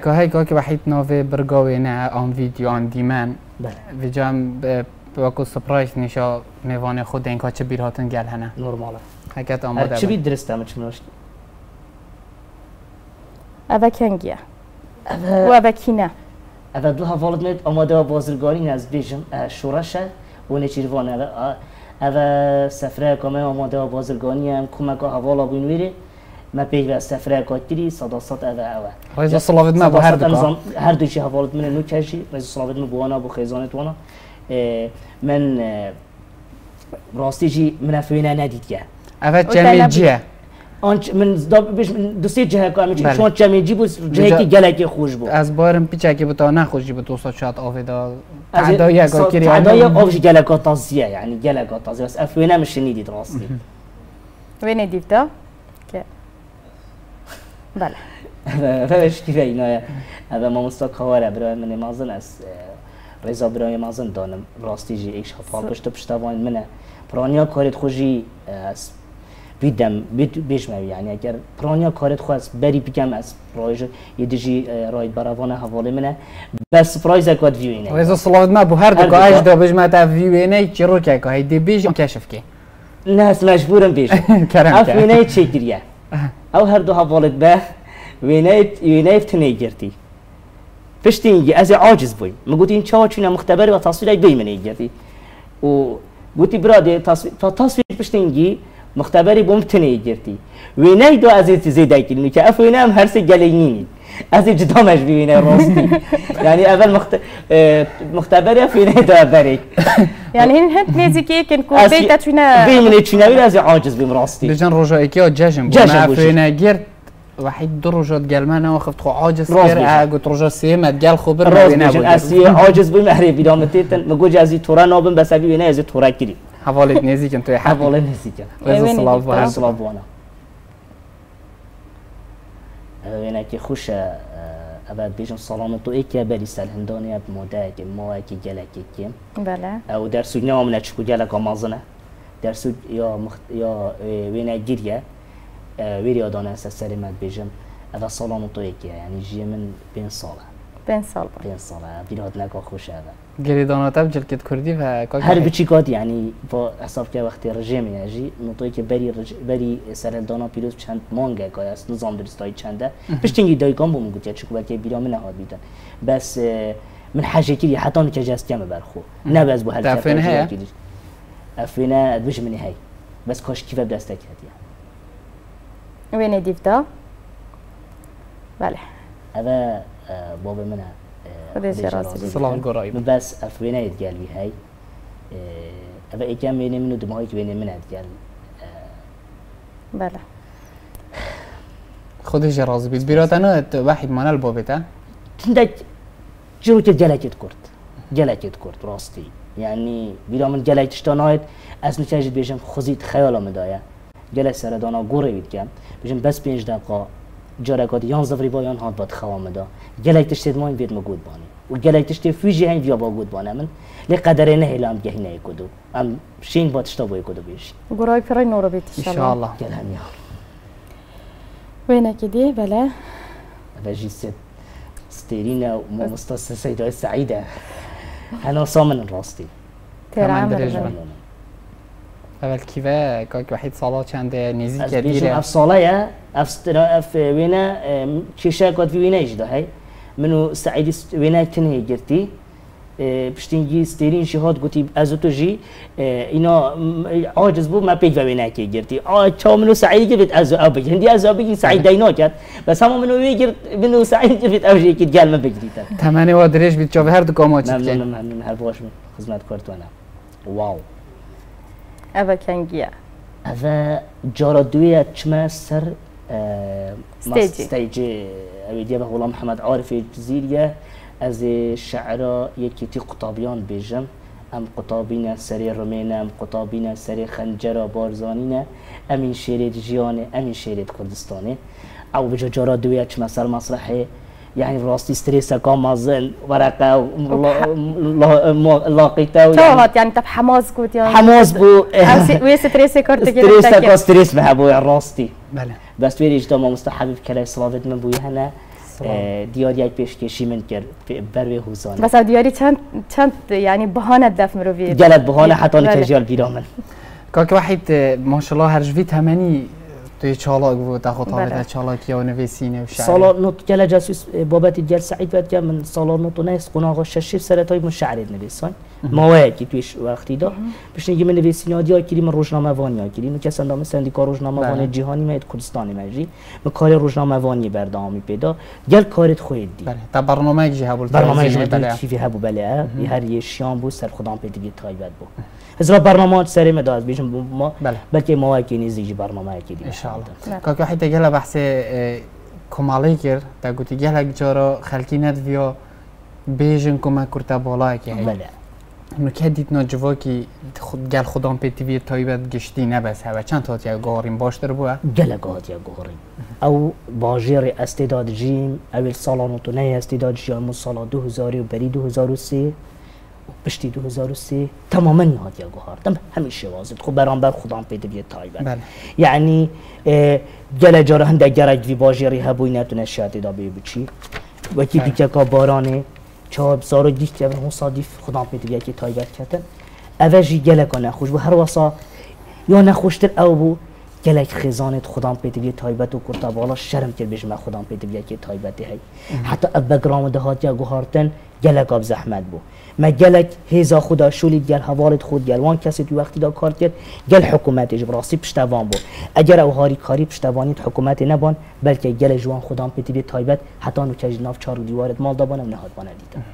که هایی که وحید نوی برگاوی نه آن ویدیو آن دیمن بله ویجام باکو سپرایز نشا میوان خود این که چه بیرهاتن گل هنه نورماله حکت آماده چه بید درسته همه چی مناشتی اوه کنگیه و اوه کینه اوه دو حوالت نید آماده و بازرگانی از بیشم شورشه و نچیروانه اوه سفره کامه آماده و بازرگانی هم کمک حوالا بینویره ما پیش سفره کاتری صداقت اوه رئیس صلاوت ما با هر دو هر دوشی حوالت من نوکشی رئیس صلاوت ما بوانا بو خیزانت وانا من راستی جی من فینا ندید که اوه جمیجیه آنچ من دوستی جهه کامی چون شما جمیجی بود جهه کی گلکی خوش بود از بارم پیچه که بتا نخوشی به 200 شات آفیدا تعدای اگه تعدای آفش گلکات تازیه یعنی گلکات تازیه بس افینا مش ندید راستی وين ديفتا که بله روش كيف هنا هذا ما مستقر برای من مازن از رضا برای مازن دانم راستی جی ایش خفاق پشت پشتوان منه پرانیا کارت خوشی از بیدم بیش می‌بینی یعنی اگر پرانیا کارت خواست بری بگم از رایج یدیجی رای براوانه حواله منه بس پرایز اکاد ویوینه رضا صلاوت ما بو هر دو اج دا بج ما تا ویوینه چرو که هیدی بیش کشف کی ناس مجبورم بیش افینه چیکریه او هر دو حوالت به وینایت تنیگرتی پشتینگی از عاجز بوی مگوتی این چه چونه مختبری و تصویری بی منی گرتی و گوتی براده تصویر پشتینگی مختبری بوم تنیگرتی وینای دو از زیده کلمی که افینه هم هر سه گلینی از جدا مش بینه راستی یعنی اول مختبری افینه دو بری يعني هن نزيكي كنكون بيتا تشونا بي من تشونا ولا از عاجز بیم راستی بجن رجائي جشن ما افینه گرت وحيد درجات قال ما انا واخذت خو عاجز كير قلت رجا سيمت قال خبر ما بينا اسي عاجز بي مهري بيدامتين ما جوج ازي تورا نوبن بس ابي وينا ازي تورا كري حوالي نزيك انت حوالي نزيك رضا صلاوت وانا صلاوت وانا وينا كي خوش ابد بيجم سلامتو ايكي بالي سالهنداني بموداك مواكي جلكي كيم بله او درسو نوم نچكو جلك مازنه درسو يا وينا جيريا ویری آدانه است سری مد بیشم اول سالم تو یکی یعنی جی من 5 ساله 5 سال 5 ساله بیرات نکا خوشه اول گری دانات اب جلکت کردی و هر بچی کات یعنی با حساب که وقتی رژیم یجی نوتایی که بری سر دانا پیروز چند مانگه که است نظام درستای چنده پشتینگی دایگان بوم گوتیا چکو بلکه بیرام نهاد بیدن بس من حاجه کی حتی که جست کم برخو نه بس بو هر افینه افینه دوش منی هی بس کاش کیف دستک هدیه وين ديفتا بله هذا بابا منها خدش راسي سلام قريب بس افوينا يتقال بي هاي هذا ايكام بيني منو دماغي بيني منها يتقال بله خدش راضي بيت بيرات انا واحد مال البوبيتا تندك جروت جلكت كرت راستي يعني بيرا من جلكت اشتنايت اسم تجد بيشم خزيت خياله مدايه جلس سردانا گوره بید کم بجن بس 5 دقیقه جارکات 11 ریبایان هات باد خوام دا گلک تشتید ما این بید مگود بانی و گلک تشتید فیجی هین بیا با گود بانه من لی قدره نه هلام گهی نه کدو ام شین باد اشتا بای کدو بیش گورای پرای نورو بیت ان شاء الله گلهم یا وينك دي بلا بجي ست ستيرينا ومستوى سيدة سعيدة انا صامن راستي ترى اول کیوه که وحید سالا چند نزدیک دیره بیشتر اف ساله اف وینا چیشه کات وینا اجدا هی منو سعیدی وینا تنهی گرتی پشتینگی سترین شهاد گویی از تو جی اینا عاجز بود ما پیج وینا کی گرتی چه منو سعیدی گفت از آب هندی از آب کی سعید دینا کرد بس هم منو میگرد منو سعید گفت اوجی کی گل ما بگیرید تمنی و درش بیت چه هر دو کامات ممنون هر باش خدمت کارتونه واو اوه کنگیه اوه جارادویه چما سر ستیجی اویدیه به غلام محمد عارف جزیریه از شعرا یکی تی قطابیان بیجم ام قطابین سری رومینه ام قطابین سری خنجر بارزانینه امین شیرید جیانه امین شیرید کردستانه او بجا جارادویه چما سر مسرحه يعني راستي ستريس كامازن ورقه لاقيته توهات يعني طب حماس قلت يعني حماس بو وي ستريس كرت كده ستريس بها بو راستي بله بس ويري جدا ما مستحب كلا صلاه من بو هنا دیاری یک پیشکشی من کرد بروی حوزانه بس دیاری چند یعنی بهانه دف مروی جلد بهانه حتی نتجال بیرامن که واحد ماشاءالله هر جوی تمنی توی چالاک بود تا خود حالت چالاکی و نویسینه و شعر سالا نوت جل جاسوس بابت جل سعید بعد من سالا نوت ناس قناق شش سرتای من شعر نویسان ما کی تویش وقتی دا بهش نگیم نویسینه آدیا کلی من روزنامه وانی کلی من کسان دام سندیکا روزنامه وانی جهانی میاد کردستانی مجری من کار روزنامه وانی بردامی پیدا جل کارت خود دی تا برنامه جه بود برنامه جه چی هبو بله هر یه شام بود سر خودم پیدا تایبت بود هزار برنامه سری مداد بیشم ما بلکه ما کی نیزی برنامه کی دی ان شاء الله که حتی جل بحث کمالی کرد تا گویی جل جارا خلکی ندویا بیشن کم کرده بالا کی بله نکدید نجوا کی گل خودم پیتوی تایبت گشتی نبس هوا چند تا یا گاریم باشتر بود گل گاد یا گاریم او باجر استعداد جیم اول سالانو تو نه استعداد جیم سال 2000 و بری 2003 بشتی 2003 تماما نهاد یا گهار تم همیشه واضح خب برانبر خودم پیتوی تایبت یعنی گل جاره هنده گرگ وی باجری هبوی نتونه شاید دا بچی وکی دیگه که بارانه چهار سال دیگه که مصادف خودم پیدا که تایبت کردن اوجی گله کنه خوش و هر واسا یا نخوشتر او بو گله خزانت خودم پیدا تایبت و کرده بالا شرم کرد بهش من خودم پیدا که تایبتی هی حتی ابگرام دهات یا گهارتن گله قاب زحمت بو ما گله هزا خدا شولی گل حوالت خود گل وان کسی تو وقتی دا کار کرد گل حکومتش براسی پشتوان بو اگر او هاری کاری پشتوانیت حکومت نبان بلکه گل جوان خودم پیدا تایبت حتی نو کج ناف چارو دیوارت مال دابانم نهاد بانه دیدن